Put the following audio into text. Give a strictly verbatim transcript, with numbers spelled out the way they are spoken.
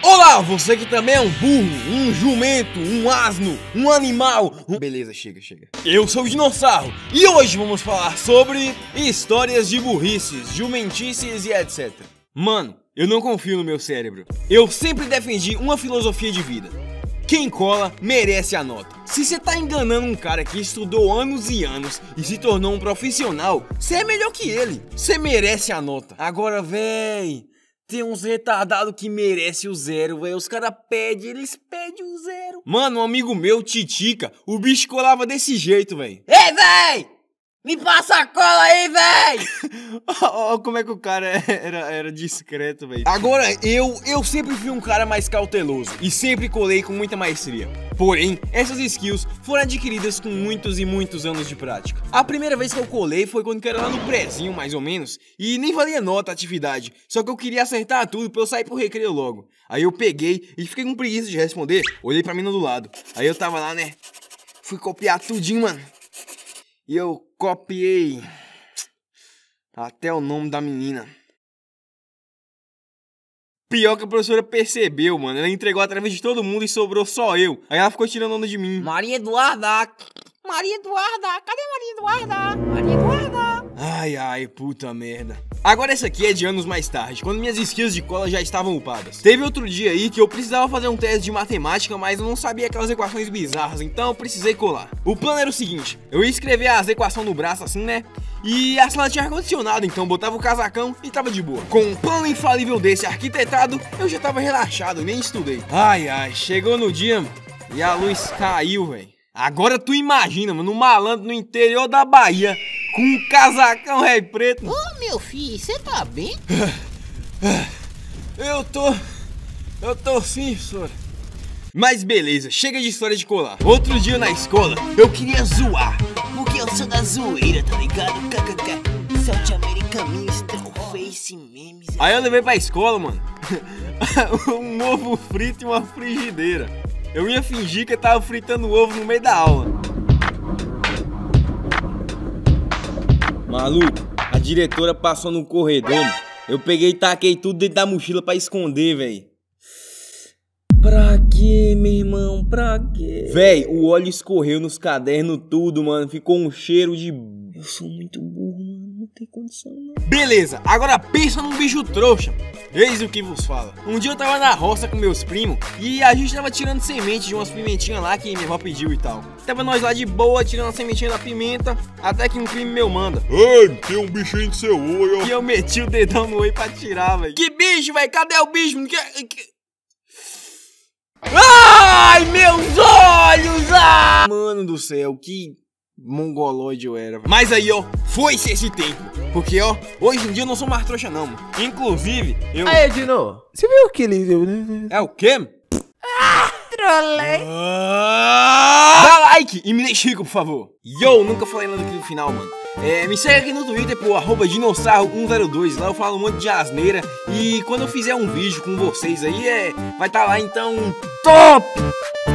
Olá, você que também é um burro, um jumento, um asno, um animal, um... Beleza, chega, chega. Eu sou o Dinossauro e hoje vamos falar sobre histórias de burrices, jumentices e etcétera. Mano, eu não confio no meu cérebro. Eu sempre defendi uma filosofia de vida. Quem cola merece a nota. Se você tá enganando um cara que estudou anos e anos e se tornou um profissional, você é melhor que ele. Você merece a nota. Agora, véi... tem uns retardados que merece o zero, velho. Os caras pedem, eles pedem o zero. Mano, um amigo meu, Titica, o bicho colava desse jeito, velho. Ei, véi! Me passa a cola aí, véi! Olha como é que o cara era, era discreto, velho. Agora, eu, eu sempre fui um cara mais cauteloso e sempre colei com muita maestria. Porém, essas skills foram adquiridas com muitos e muitos anos de prática. A primeira vez que eu colei foi quando eu era lá no prézinho, mais ou menos, e nem valia nota a atividade, só que eu queria acertar tudo pra eu sair pro recreio logo. Aí eu peguei e fiquei com preguiça de responder, olhei pra mina do lado. Aí eu tava lá, né, fui copiar tudinho, mano. E eu copiei até o nome da menina. Pior que a professora percebeu, mano. Ela entregou através de todo mundo e sobrou só eu. Aí ela ficou tirando onda de mim. Maria Eduarda! Maria Eduarda! Cadê Maria Eduarda? Maria Eduarda! Ai, ai, puta merda. Agora essa aqui é de anos mais tarde, quando minhas skills de cola já estavam upadas. Teve outro dia aí que eu precisava fazer um teste de matemática, mas eu não sabia aquelas equações bizarras, então eu precisei colar. O plano era o seguinte, eu ia escrever as equações no braço assim, né? E a sala tinha ar-condicionado, então botava o casacão e tava de boa. Com um plano infalível desse arquitetado, eu já tava relaxado, nem estudei. Ai, ai, chegou no dia e a luz caiu, velho. Agora tu imagina, mano, um malandro no interior da Bahia, com um casacão rei preto. Ô, meu filho, você tá bem? Eu tô... Eu tô sim, senhor. Mas beleza, chega de história de colar. Outro dia na escola, eu queria zoar, porque eu sou da zoeira, tá ligado? Kkk. South American Minstrel Face Memes. Aí eu levei pra escola, mano, um ovo frito e uma frigideira. Eu ia fingir que eu tava fritando ovo no meio da aula. Maluco, a diretora passou no corredor. Eu peguei e taquei tudo dentro da mochila pra esconder, véi. Pra quê, meu irmão? Pra quê? Véi, o óleo escorreu nos cadernos, tudo, mano. Ficou um cheiro de... Eu sou muito burro, mano. Não tem condição, não. Beleza, agora pensa num bicho trouxa. Eis o que vos fala. Um dia eu tava na roça com meus primos e a gente tava tirando semente de umas pimentinhas lá que minha avó pediu e tal. Tava nós lá de boa, tirando a sementinha da pimenta, até que um primo meu manda: ei, tem um bichinho de seu olho. E eu meti o dedão no olho pra tirar, velho. Que bicho, velho? Cadê o bicho? Que... que... Ai, meus olhos! Ah! Mano do céu, que mongoloide eu era. Mas aí, ó, foi-se esse tempo. Porque, ó, hoje em dia eu não sou mais trouxa não, mano. Inclusive, eu... Aí, Dino, você viu que ele... É o quê? Ah, trolei. Ah! Dá like e me deixa rico, por favor. Yo, nunca falei nada aqui no final, mano. É, me segue aqui no Twitter por arroba dinossauro um zero dois, lá eu falo um monte de asneira. E quando eu fizer um vídeo com vocês aí, é, vai estar tá lá, então... Top!